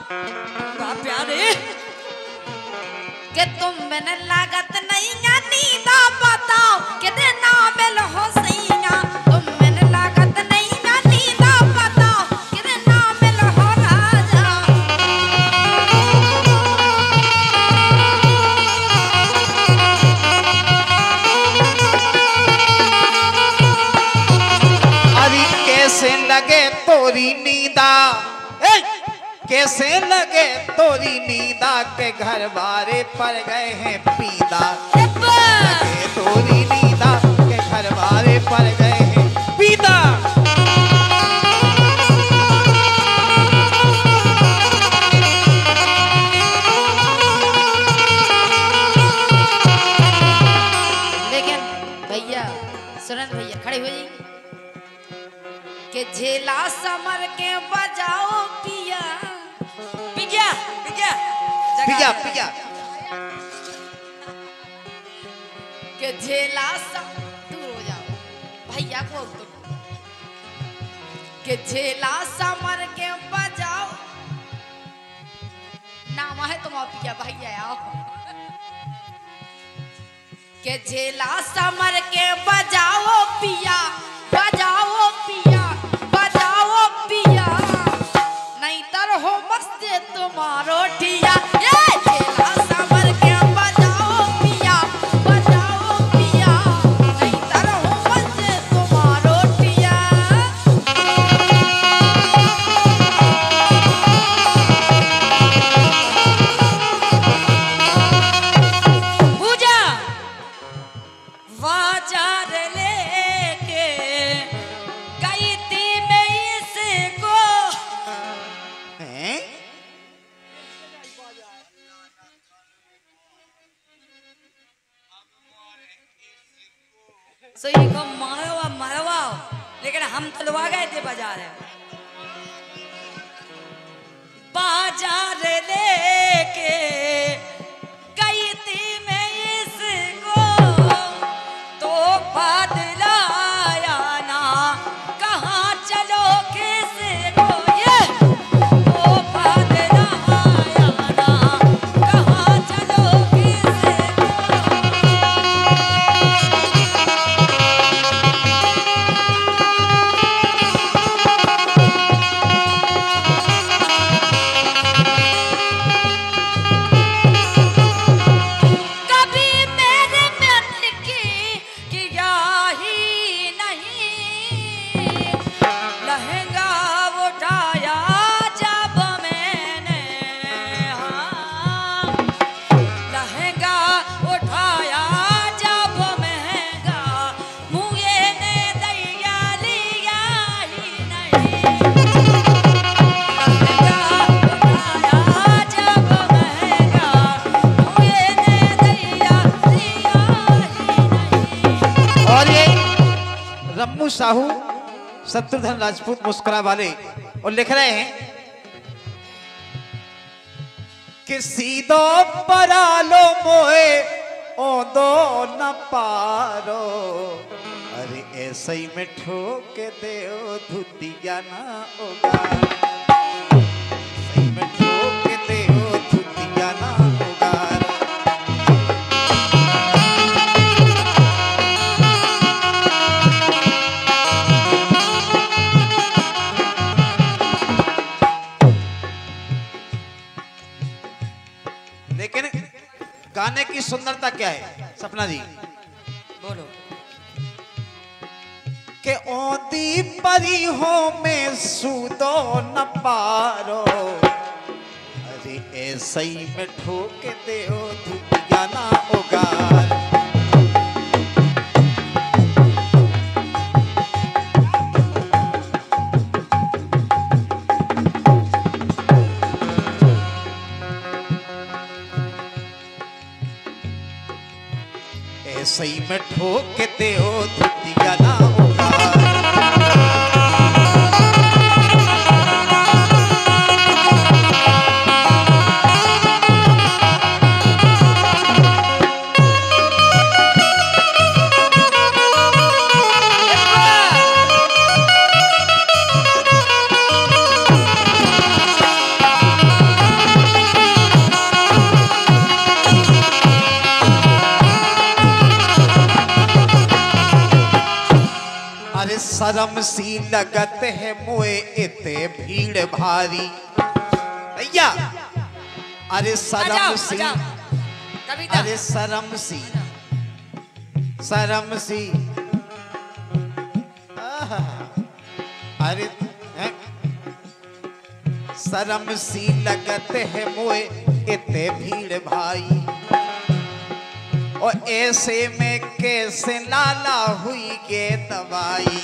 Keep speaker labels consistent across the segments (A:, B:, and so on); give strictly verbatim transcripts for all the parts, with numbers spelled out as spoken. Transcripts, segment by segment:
A: प्यारे के तुम मैंने लागत नहीं नींदा बताओ कि देना मिल हो सैया तुम मैंने लागत नहीं नींदा बताओ कि देना मिल हो राजा
B: अरे कैसे लगे तोरी नींदा कैसे लगे तोरी नींदा के घर बारे पर गए हैं पीदा लगे तोरी नींदा के घर बारे पर गए हैं पीदा
A: लेकिन भैया सुनन भैया खड़े हो जाइए के झेला समर के बजाओ पिया पिया पिया
B: पिया पिया
A: के झेला सम दूर हो जाओ भैया को तो के झेला समर के बजाओ नाम है तुम पिया भैया आओ के झेला समर के बजाओ पिया बजाओ पिया बजाओ पिया नहीं तर हो मस्त तुम्हारो ठिया ये झेला समर के बजाओ पिया बजाओ पिया नहीं तर हो मस्त तुम्हारो ठिया पूजा बाजार लेके गई थी मैं इसको
B: हैं
A: सो ये को मारवा मारवा लेकिन हम तलवा गए थे बाजार बाजार लेके गई थी मैं इसको तो बदलाया ना कहाँ चलो किसको ये तो बदलाया ना कहाँ चलो किसको कभी मेरे मन की किया ही नहीं लहंगा उठाया जब मैंने हाँ लहंगा उठाया जब महंगा मुझे ने दैया लिया ही नहीं लहंगा उठाया जब महंगा मुझे ने दैया लिया ही नहीं
B: और ये रम्मू साहू शत्रुघ्न राजपूत मुस्कुरा वाले और लिख रहे हैं कि सीधो परालो मोए ओ दो न पारो अरे ऐसे ही में ठोक दे ओ धुतिया ना होगा ऐसे ही में ठोक दे ओ धुतिया ना होगा लेकिन गाने की सुंदरता क्या है सपना जी
A: बोलो
B: के ओदी परी हो में सूदो न पारो अरे ऐसे ही में ठोक दे ओ धुतिया ना उगार ऐसे ही में ठोक दे ओ धुतिया ना उगार शर्म सी लगत है मोए इते भीड़ भारी। भैया अरे शर्म सी, अरे शर्म सी, शर्म सी, अरे शर्म सी लगत है मोए इते भीड़ भाई, और ऐसे में कैसे लाला हुई के दवाई।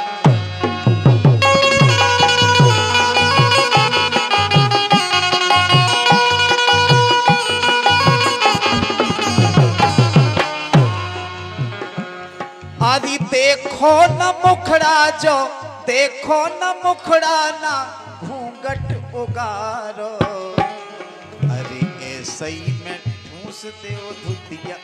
B: आदि देखो न मुखड़ा जो, देखो न मुखड़ा ना घूंघट उगारो, अरे ऐसे ही में ठूसते हो धुतिया।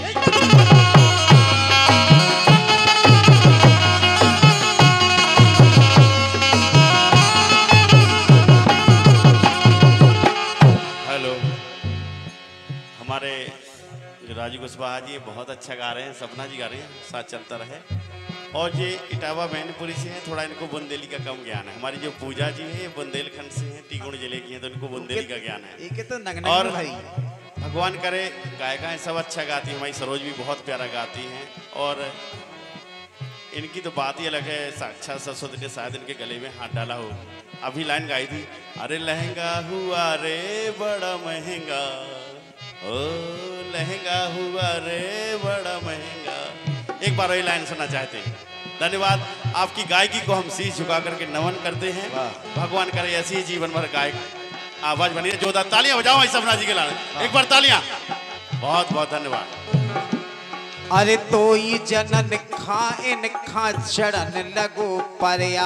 C: हेलो, हमारे जो राजू कुशवाहा जी बहुत अच्छा गा रहे हैं, सपना जी गा रहे हैं, साथ चलता रहे। और ये इटावा मैनपुरी से हैं, थोड़ा इनको बुंदेली का कम ज्ञान है। हमारी जो पूजा जी है ये बुंदेलखंड से हैं, टीगुण जिले की हैं, तो इनको बुंदेली का ज्ञान है।
B: ये तो नगनग
C: और
B: भाई
C: भगवान करे गायिकाएं सब अच्छा गाती हैं, हमारी सरोज भी बहुत प्यारा गाती हैं, और इनकी तो बात ही अलग है। साक्षात सरस्वती ने शायद इनके गले में हाथ डाला हो। अभी लाइन गाई थी, अरे लहंगा हुआ रे बड़ा महंगा, ओ लहंगा हुआ रे बड़ा महंगा। एक बार वही लाइन सुनना चाहते हैं। धन्यवाद, आपकी गायकी को हम शीश झुका करके नमन करते हैं। भगवान करे ऐसी ही जीवन भर गायक आवाज बनी है। जोरदार तालियां बजाओ भाई सपना जी के लिए, एक बार तालियां। बहुत बहुत धन्यवाद।
B: अरे तो ही जनन खा इन खा चढ़न लगो परया।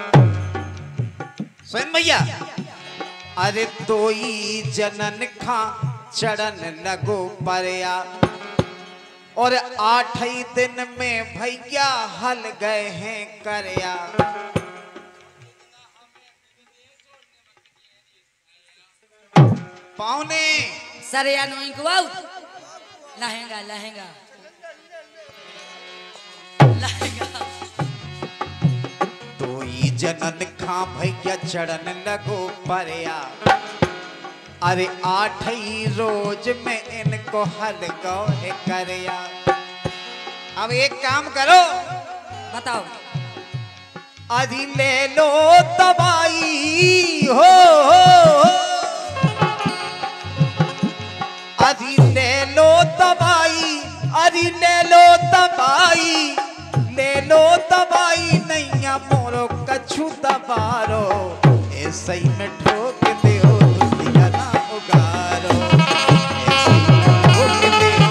B: स्वयं भैया, अरे तो ही जनन खा चढ़न लगो परया, और आठ ही दिन में भैया हल गए हैं करया। पावने
A: सरिया नोई कुआउ लहंगा लहंगा लहंगा
B: तो ही जनन खा भैया चढ़न लगो परया, अरे आठ ही रोज में इनको हल गए करया। अब एक काम करो,
A: बताओ।
B: अरे ले लो दवाई हो, हो, हो। अरे ले लो दवाई, अरे ले लो दवाई, ले लो दवाई, नैया मोरो कछु दबारो, ऐसे ही में ठोक दे हो दुनिया ना उगारो, ऐसे ही में ठोक दे हो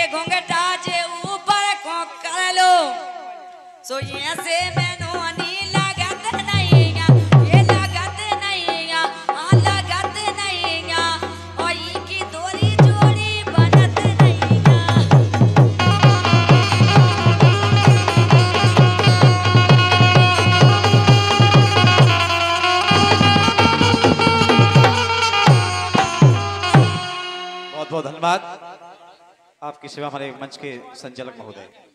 A: के घोंघटा जे ऊपर को कर लो सो ये से मैनू नी लागत नहीं गा ये लागत नहीं गा हाँ लागत नहीं गा और ई की दोरी जोड़ी बनत नहीं गा।
B: बहुत बहुत धन्यवाद आपकी सेवा हमारे मंच के संचालक महोदय।